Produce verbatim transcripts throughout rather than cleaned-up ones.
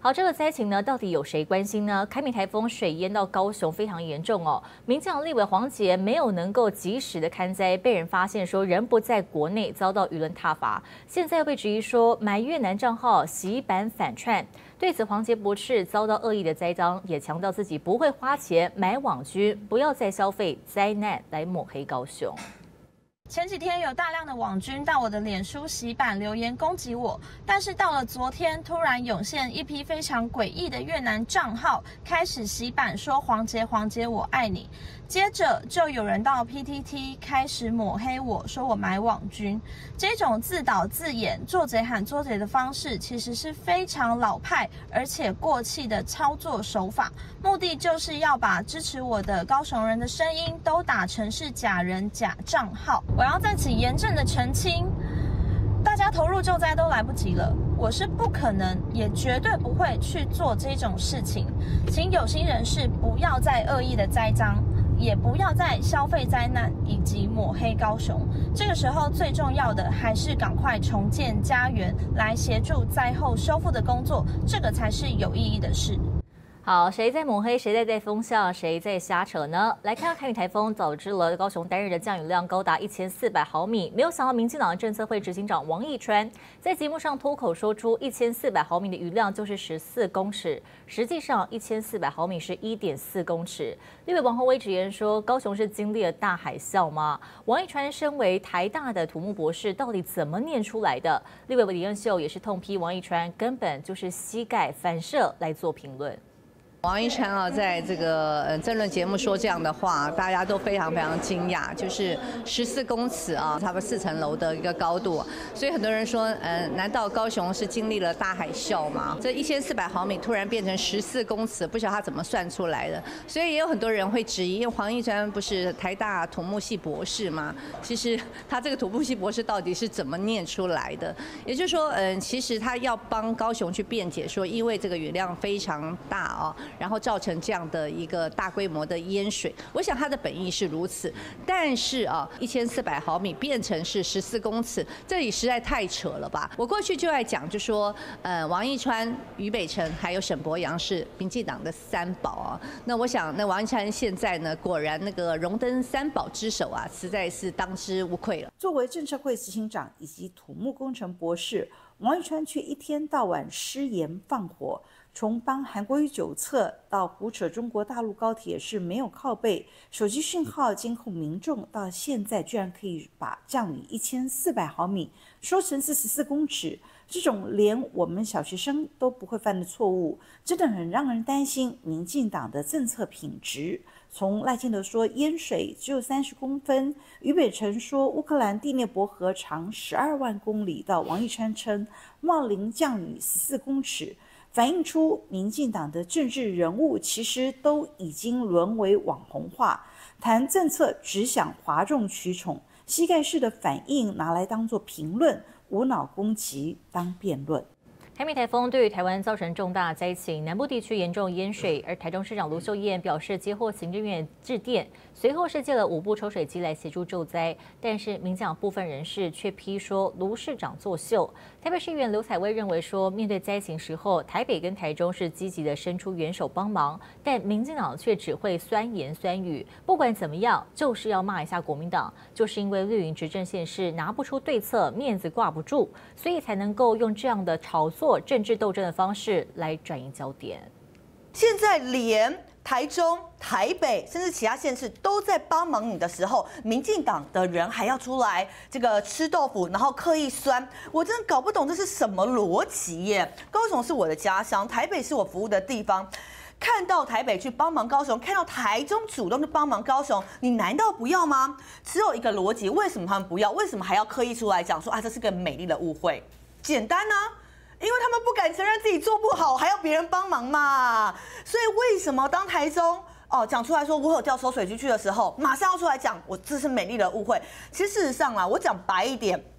好，这个灾情呢，到底有谁关心呢？凯米台风水淹到高雄非常严重哦。民进党立委黄捷没有能够及时的勘灾，被人发现说人不在国内，遭到舆论挞伐。现在又被质疑说买越南账号洗版反串。对此，黄捷驳斥遭到恶意的栽赃，也强调自己不会花钱买网军，不要再消费灾难来抹黑高雄。 前几天有大量的网军到我的脸书洗版留言攻击我，但是到了昨天，突然涌现一批非常诡异的越南账号，开始洗版说黄捷黄捷我爱你。接着就有人到 P T T 开始抹黑我，说我买网军。这种自导自演、做贼喊捉贼的方式，其实是非常老派而且过气的操作手法，目的就是要把支持我的高雄人的声音都打成是假人假账号。 我要在此严正的澄清，大家投入救灾都来不及了，我是不可能，也绝对不会去做这种事情。请有心人士不要再恶意的栽赃，也不要再消费灾难以及抹黑高雄。这个时候最重要的还是赶快重建家园，来协助灾后修复的工作，这个才是有意义的事。 好，谁在抹黑，谁在带风向，谁在瞎扯呢？来看看凯米台风导致了高雄单日的降雨量高达一千四百毫米。没有想到，民进党政策会执行长王义川在节目上脱口说出一千四百毫米的雨量就是十四公尺，实际上一千四百毫米是一点四公尺。立委王宏威直言说，高雄是经历了大海啸吗？王义川身为台大的土木博士，到底怎么念出来的？立委李恩秀也是痛批王义川根本就是膝盖反射来做评论。 王一川啊，在这个呃政论节目说这样的话，大家都非常非常惊讶，就是十四公尺啊，差不多四层楼的一个高度，所以很多人说，呃，难道高雄是经历了大海啸吗？这一千四百毫米突然变成十四公尺，不晓得他怎么算出来的。所以也有很多人会质疑，因为黄一川不是台大土木系博士吗？其实他这个土木系博士到底是怎么念出来的？也就是说，嗯、呃，其实他要帮高雄去辩解说，因为这个雨量非常大啊。 然后造成这样的一个大规模的淹水，我想它的本意是如此，但是啊，一千四百毫米变成是十四公尺，这里实在太扯了吧！我过去就在讲，就说，呃，王义川、于北辰还有沈伯洋是民进党的三宝啊。那我想，那王义川现在呢，果然那个荣登三宝之首啊，实在是当之无愧了。 作为政策会执行长以及土木工程博士，王义川却一天到晚失言放火。 从帮韩国瑜酒测到胡扯中国大陆高铁是没有靠背，手机讯号监控民众，到现在居然可以把降雨一千四百毫米说成是十四公尺，这种连我们小学生都不会犯的错误，真的很让人担心民进党的政策品质。从赖清德说淹水只有三十公分，于北辰说乌克兰第聂伯河长十二万公里，到王义川称茂林降雨十四公尺。 反映出民进党的政治人物其实都已经沦为网红化，谈政策只想哗众取宠，膝盖式的反应拿来当作评论，无脑攻击当辩论。 凯米台风对于台湾造成重大灾情，南部地区严重淹水。而台中市长卢秀燕表示，接获行政院致电，随后是借了五部抽水机来协助救灾。但是民进党部分人士却批说卢市长作秀。台北市议员刘彩薇认为说，面对灾情时候，台北跟台中是积极的伸出援手帮忙，但民进党却只会酸言酸语。不管怎么样，就是要骂一下国民党，就是因为绿营执政县市拿不出对策，面子挂不住，所以才能够用这样的炒作。 政治斗争的方式来转移焦点。 现在连台中、台北，甚至其他县市都在帮忙你的时候，民进党的人还要出来这个吃豆腐，然后刻意酸，我真的搞不懂这是什么逻辑耶！高雄是我的家乡，台北是我服务的地方。 看到台北去帮忙高雄，看到台中主动去帮忙高雄，你难道不要吗？只有一个逻辑，为什么他们不要？为什么还要刻意出来讲说啊，这是个美丽的误会？简单呢、啊。 因为他们不敢承认自己做不好，还要别人帮忙嘛。所以为什么当台中哦讲出来说我有调抽水机去的时候，马上要出来讲我这是美丽的误会？其实事实上啊，我讲白一点，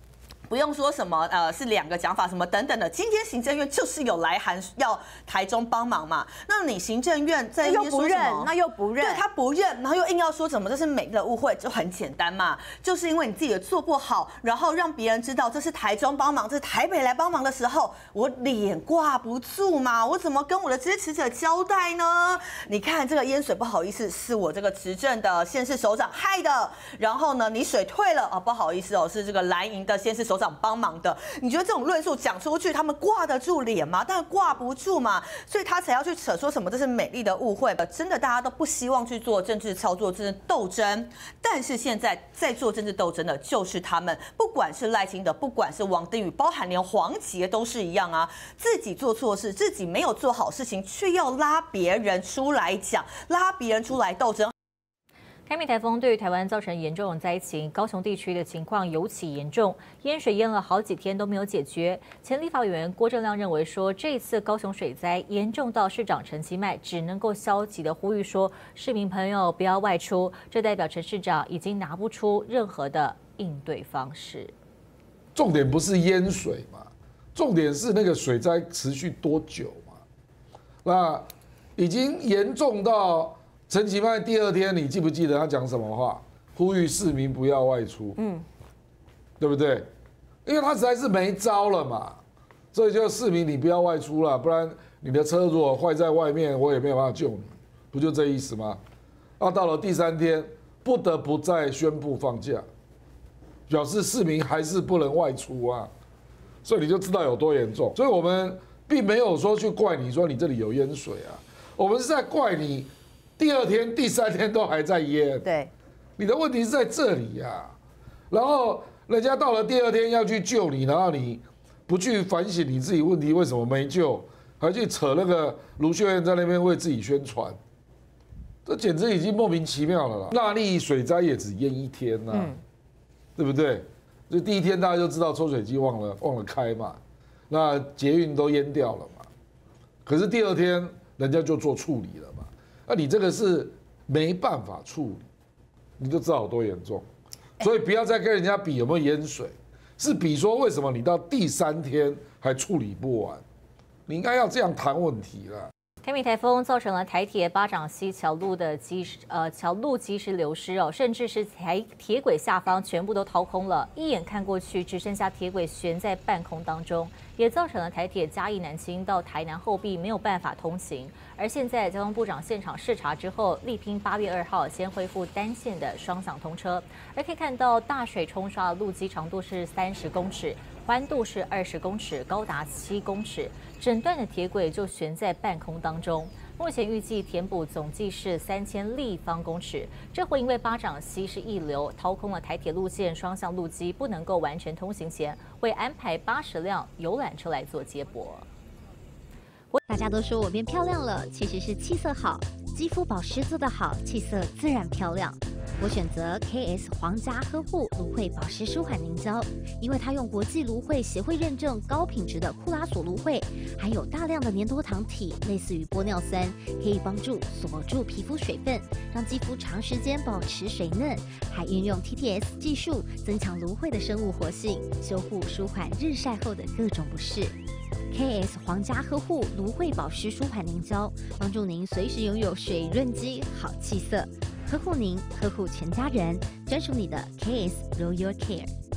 不用说什么呃是两个讲法什么等等的，今天行政院就是有来函要台中帮忙嘛。那你行政院在那边说什么？ 那又不认， 对他不认，然后又硬要说什么这是美丽的误会，就很简单嘛，就是因为你自己也做不好，然后让别人知道这是台中帮忙，这是台北来帮忙的时候，我脸挂不住嘛，我怎么跟我的支持者交代呢？你看这个淹水，不好意思，是我这个执政的县市首长害的，然后呢，你水退了哦，不好意思哦，是这个蓝营的县市首长帮忙的。你觉得这种论述讲出去，他们挂得住脸吗？当然挂不住嘛，所以他才要去扯说什么这是美丽的误会。真的，大家都不希望去做政治操作、政治斗争，但是现在在做政治斗争的就是他们，不管是赖清德，不管是王定宇，包含连黄捷都是一样啊，自己做错事，自己没有做好事情，却要拉别人出来讲，拉别人出来斗争。 凯米台风对于台湾造成严重的灾情，高雄地区的情况尤其严重，淹水淹了好几天都没有解决。前立法委员郭正亮认为说，这一次高雄水灾严重到市长陈其迈只能够消极的呼吁说，市民朋友不要外出，这代表陈市长已经拿不出任何的应对方式。 重点不是淹水嘛，重点是那个水灾持续多久嘛？那已经严重到。陈其迈第二天，你记不记得他讲什么话？呼吁市民不要外出，嗯，对不对？因为他实在是没招了嘛，所以就市民你不要外出了，不然你的车如果坏在外面，我也没有办法救你，不就这意思吗？啊，到了第三天，不得不再宣布放假，表示市民还是不能外出啊，所以你就知道有多严重。所以我们并没有说去怪你说你这里有淹水啊，我们是在怪你。第二天、第三天都还在淹， 对， 你的问题是在这里呀、啊。然后人家到了第二天要去救你，然后你不去反省你自己问题为什么没救，还去扯那个卢秀燕在那边为自己宣传，这简直已经莫名其妙了啦。那莉水灾也只淹一天呐、啊，嗯、对不对？就第一天大家就知道抽水机忘了忘了开嘛，那捷运都淹掉了嘛。可是第二天人家就做处理了嘛。那你这个是没办法处理，你就知道有多严重，所以不要再跟人家比有没有淹水，是比说为什么你到第三天还处理不完，你应该要这样谈问题了。 凯米台风造成了台铁八掌溪桥路的基呃桥路基石流失哦，甚至是台铁轨下方全部都掏空了，一眼看过去只剩下铁轨悬在半空当中，也造成了台铁嘉义南清到台南后壁没有办法通行。而现在交通部长现场视察之后，力拼八月二号先恢复单线的双向通车。而可以看到大水冲刷的路基长度是三十公尺。宽度是二十公尺，高达七公尺，整段的铁轨就悬在半空当中。目前预计填补总计是三千立方公尺。这回因为八掌溪是溢流，掏空了台铁路线双向路基，不能够完成通行前，会安排八十辆游览车来做接驳。 大家都说我变漂亮了，其实是气色好，肌肤保湿做得好，气色自然漂亮。我选择 K S 皇家呵护芦荟保湿舒缓凝胶，因为它用国际芦荟协会认证高品质的库拉索芦荟，含有大量的粘多糖体，类似于玻尿酸，可以帮助锁住皮肤水分，让肌肤长时间保持水嫩，还运用 T T S 技术增强芦荟的生物活性，修护舒缓日晒后的各种不适。K S 皇家呵护芦荟保湿舒缓凝胶，帮助您随时拥有水润肌、好气色。呵护您，呵护全家人，专属你的 K S Royal Care。